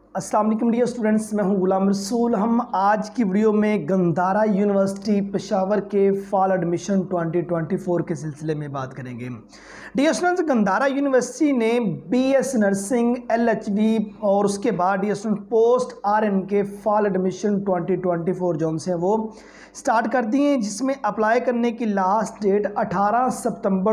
अस्सलाम वालेकुम dear students, मैं हूं गुलाम रसूल। हम आज की वीडियो में गंधारा यूनिवर्सिटी पेशावर के फॉल एडमिशन 2024 के सिलसिले में बात करेंगे। डियर स्टूडेंट्स, गंधारा यूनिवर्सिटी ने बीएस नर्सिंग, एलएचबी और उसके बाद डियर स्टूडेंट पोस्ट आरएन के फॉल एडमिशन 2024 जो से वो स्टार्ट कर दिए, जिसमें अप्लाई करने की लास्ट डेट 18 सितंबर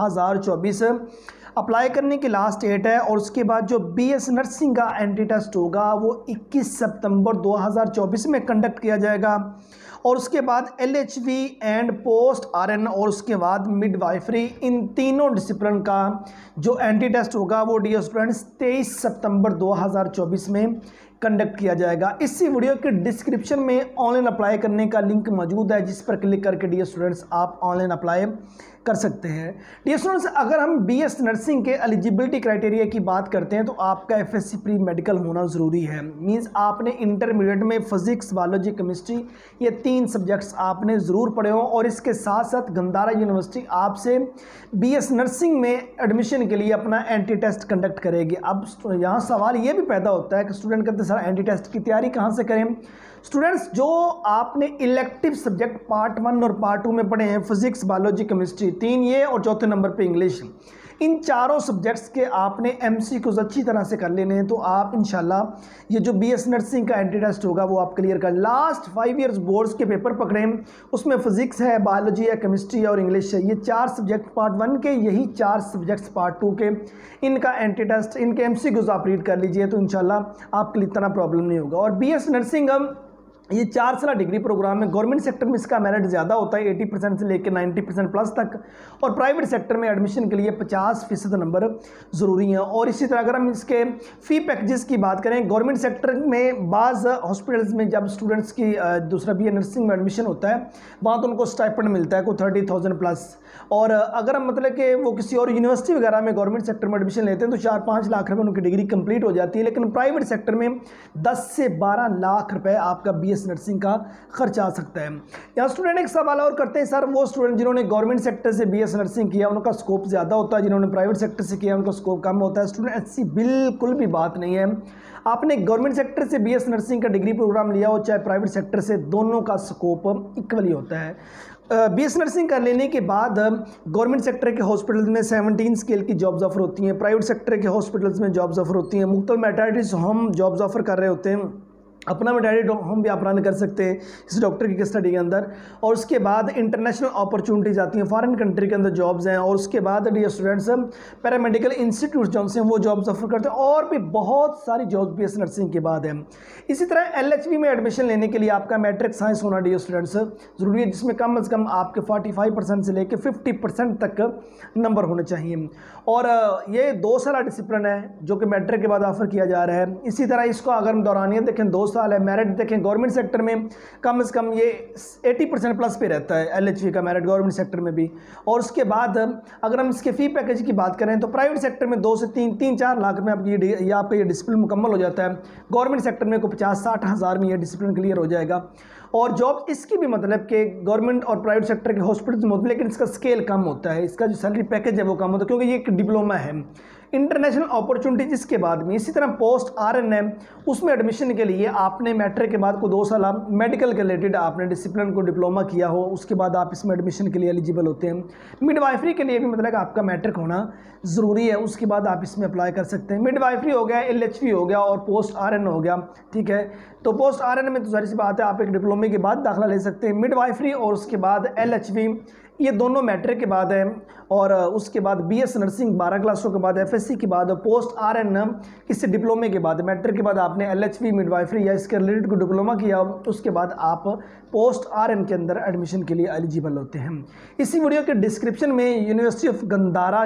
2024 अप्लाई करने की लास्ट डेट है। और उसके बाद जो बीएस नर्सिंग का एंट्री टेस्ट होगा वो 21 सितंबर 2024 में कंडक्ट किया जाएगा। और उसके बाद एलएचवी एंड पोस्ट आरएन और उसके बाद मिडवाइफरी, इन तीनों डिसिप्लिन का जो एंट्री टेस्ट होगा वो डियर स्टूडेंट्स 23 सितंबर 2024 में कंडक्ट किया जाएगा। इसी वीडियो के डिस्क्रिप्शन में ऑनलाइन अप्लाई करने का लिंक मौजूद है, जिस पर क्लिक करके डियर स्टूडेंट्स आप ऑनलाइन अप्लाई कर सकते हैं। डियर स्टूडेंट्स, अगर हम बीएस नर्सिंग के एलिजिबिलिटी क्राइटेरिया की बात करते हैं तो आपका एफएससी प्री मेडिकल होना ज़रूरी है। मींस आपने इंटरमीडिएट में फिजिक्स, बायोलॉजी, केमिस्ट्री ये 3 सब्जेक्ट्स आपने ज़रूर पढ़े हों। और इसके साथ साथ गंधारा यूनिवर्सिटी आपसे बीएस नर्सिंग में एडमिशन के लिए अपना एंट्री टेस्ट कंडक्ट करेगी। अब यहाँ सवाल ये भी पैदा होता है कि स्टूडेंट कहते हैं सर एंट्री टेस्ट की तैयारी कहाँ से करें। स्टूडेंट्स, जो आपने इलेक्टिव सब्जेक्ट पार्ट 1 और पार्ट 2 में पढ़े हैं, फिजिक्स, बायोलॉजी, केमिस्ट्री 3 ये, और चौथे नंबर पे इंग्लिश, इन चारों सब्जेक्ट्स के आपने एमसीक्यूज अच्छी तरह से कर लेने हैं। तो आप इंशाल्लाह ये जो बीएस नर्सिंग का एंट्री टेस्ट होगा वो आप क्लियर कर। लास्ट 5 इयर्स बोर्ड्स के पेपर पकड़ें, उसमें फिजिक्स है, बायोलॉजी है, केमिस्ट्री है और इंग्लिश है। ये 4 सब्जेक्ट पार्ट 1 के, यही 4 सब्जेक्ट्स पार्ट 2 के, इनका एंट्री टेस्ट, इनके एमसीक्यूज आप रीड कर लीजिए तो इंशाल्लाह आपके लिए इतना प्रॉब्लम नहीं होगा। और बीएस नर्सिंग ये 4 साल डिग्री प्रोग्राम है। गवर्नमेंट सेक्टर में इसका मेरिट ज़्यादा होता है, 80% से लेकर 90% प्लस तक, और प्राइवेट सेक्टर में एडमिशन के लिए 50% नंबर ज़रूरी हैं। और इसी तरह अगर हम इसके फ़ी पैकेजेस की बात करें, गवर्नमेंट सेक्टर में बाज़ हॉस्पिटल्स में जब स्टूडेंट्स की दूसरा बीए नर्सिंग में एडमिशन होता है वहाँ तो उनको स्टाइपेंड मिलता है कोई 30,000 प्लस। और अगर हम मतलब कि वो किसी और यूनिवर्सिटी वगैरह में गवर्नमेंट सेक्टर में एडमिशन लेते हैं तो 4-5 लाख रुपये उनकी डिग्री कंप्लीट हो जाती है। लेकिन प्राइवेट सेक्टर में 10 से 12 लाख रुपये आपका बीएस नर्सिंग का खर्च आ सकता है। यहाँ स्टूडेंट एक सवाल और करते हैं, सर वो स्टूडेंट जिन्होंने गवर्नमेंट सेक्टर से बीएस नर्सिंग किया उनका स्कोप ज़्यादा होता है, जिन्होंने प्राइवेट सेक्टर से किया उनका स्कोप कम होता है। स्टूडेंट ऐसी बिल्कुल भी बात नहीं है। आपने गवर्नमेंट सेक्टर से बीएस नर्सिंग का डिग्री प्रोग्राम लिया हो चाहे प्राइवेट सेक्टर से, दोनों का स्कोप इक्वली होता है। बीएस नर्सिंग कर लेने के बाद गवर्नमेंट सेक्टर के हॉस्पिटल्स में 17 स्केल की जॉब्स ऑफर होती हैं, प्राइवेट सेक्टर के हॉस्पिटल्स में जॉब्स ऑफर होती हैं, मुख्तलिफ मैटरनिटी होम जॉब्स ऑफर कर रहे होते हैं, अपना मैटरनिटी होम भी आप रन कर सकते हैं इस डॉक्टर की स्टडी के अंदर। और उसके बाद इंटरनेशनल अपॉर्चुनिटीज़ आती हैं, फॉरेन कंट्री के अंदर जॉब्स हैं। और उसके बाद डियर स्टूडेंट्स पैरामेडिकल इंस्टीट्यूट जो हैं वो जॉब्स ऑफर करते हैं, और भी बहुत सारी जॉब्स बीएस नर्सिंग के बाद हैं। इसी तरह एलएचबी में एडमिशन लेने के लिए आपका मैट्रिक साइंस होना डियर स्टूडेंट्स ज़रूरी है, जिसमें कम से कम आपके 45% से लेकर 50% तक नंबर होने चाहिए। और ये 2 साल डिसिप्लिन है जो कि मैट्रिक के बाद ऑफर किया जा रहा है। इसी तरह इसको अगर हम दौरानियत देखें 2 साल है। मेरिट देखें गवर्नमेंट सेक्टर में कम से कम ये 80% प्लस पे रहता है एलएचवी का मेरिट गवर्नमेंट सेक्टर में भी। और उसके बाद अगर हम इसके फ़ी पैकेज की बात करें तो प्राइवेट सेक्टर में 2 से 3-4 लाख में आपका ये डिसिप्लिन मुकम्मल हो जाता है। गवर्नमेंट सेक्टर में को 50-60 हज़ार में ये डिसिप्लिन क्लियर हो जाएगा। और जॉब इसकी भी मतलब कि गवर्नमेंट और प्राइवेट सेक्टर के हॉस्पिटल्स में होती है, लेकिन इसका स्केल कम होता है, इसका जो सैलरी पैकेज है वो कम होता है, क्योंकि ये एक डिप्लोमा है। इंटरनेशनल अपॉर्चुनिटीज इसके बाद में। इसी तरह पोस्ट आरएन है, उसमें एडमिशन के लिए आपने मैट्रिक के बाद को 2 साल मेडिकल के रिलेटेड आपने डिसिप्लिन को डिप्लोमा किया हो, उसके बाद आप इसमें एडमिशन के लिए एलिजिबल होते हैं। मिडवाइफरी के लिए भी मतलब कि आपका मैट्रिक होना ज़रूरी है, उसके बाद आप इसमें अप्लाई कर सकते हैं। मिडवाइफरी हो गया, एलएचवी हो गया और पोस्ट आरएन हो गया, ठीक है। तो पोस्ट आरएन में तो सारी सी बात है, आप एक डिप्लोमे के बाद दाखिला ले सकते हैं। मिडवाइफरी और उसके बाद एलएचवी ये दोनों मैट्रिक के बाद है। और उसके बाद बीएस नर्सिंग 12 क्लासों के बाद, एफएससी के बाद, पोस्ट आरएन इससे डिप्लोमे के बाद, मैट्रिक के बाद आपने एलएचवी, मिडवाइफरी या इसके रिलेटेड को डिप्लोमा किया, उसके बाद आप पोस्ट आरएन के अंदर एडमिशन के लिए एलिजिबल होते हैं। इसी वीडियो के डिस्क्रिप्शन में यूनिवर्सिटी ऑफ गंधारा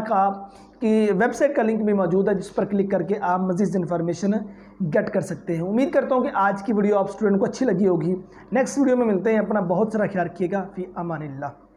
की वेबसाइट का लिंक भी मौजूद है, जिस पर क्लिक करके आप मज़ीद इन्फॉर्मेशन गेट कर सकते हैं। उम्मीद करता हूँ कि आज की वीडियो आप स्टूडेंट को अच्छी लगी होगी। नेक्स्ट वीडियो में मिलते हैं। अपना बहुत सारा ख्याल रखिएगा। फ़ी अमानिल्लाह।